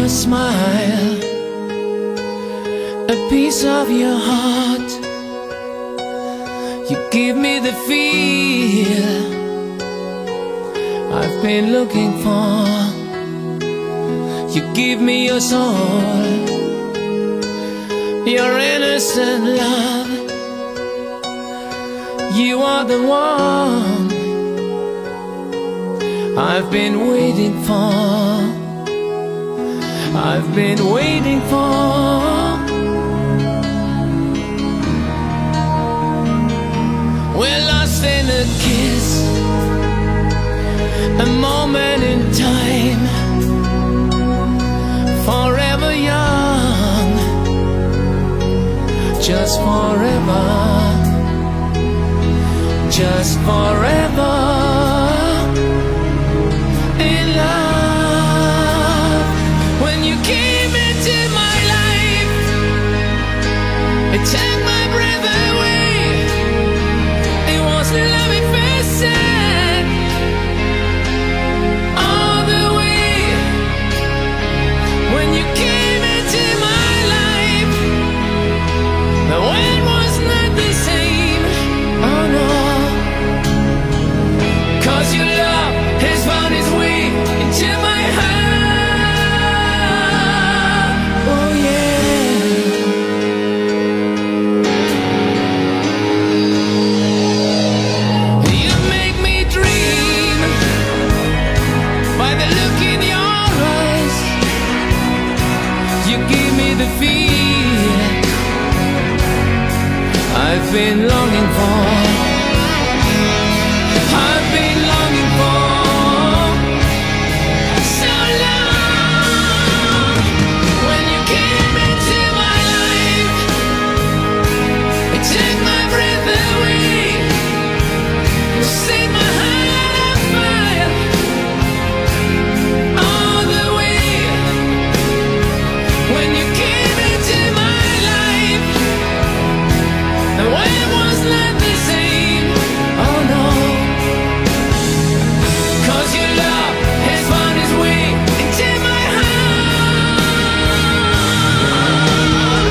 your smile, a piece of your heart. You give me the feel I've been looking for. You give me your soul, your innocent love. You are the one I've been waiting for. I've been waiting for. We're lost in a kiss, a moment in time, forever young, just forever, just forever. In love, when you came into my life, it took my breath away. It was love at first sight, all the way. When you came into my life, the world was not the same. Oh no, 'cause your love has found its way into my heart. Oh yeah. You make me dream by the look in your eyes. You give me the feel I've been longing for. I've been longing for so long. When you came into my life, it took my breath away. You set my heart on fire, all the way. When you came into my life, the world was not the same. Oh no, 'cause your love has found its way into my heart.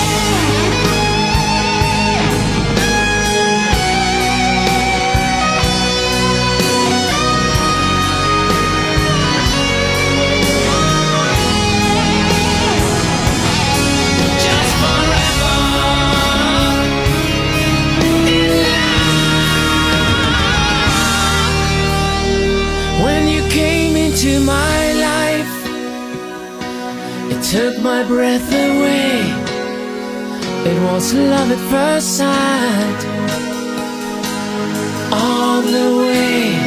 Just forever in love. When you came into my life, it took my breath away. It was love at first sight, all the way.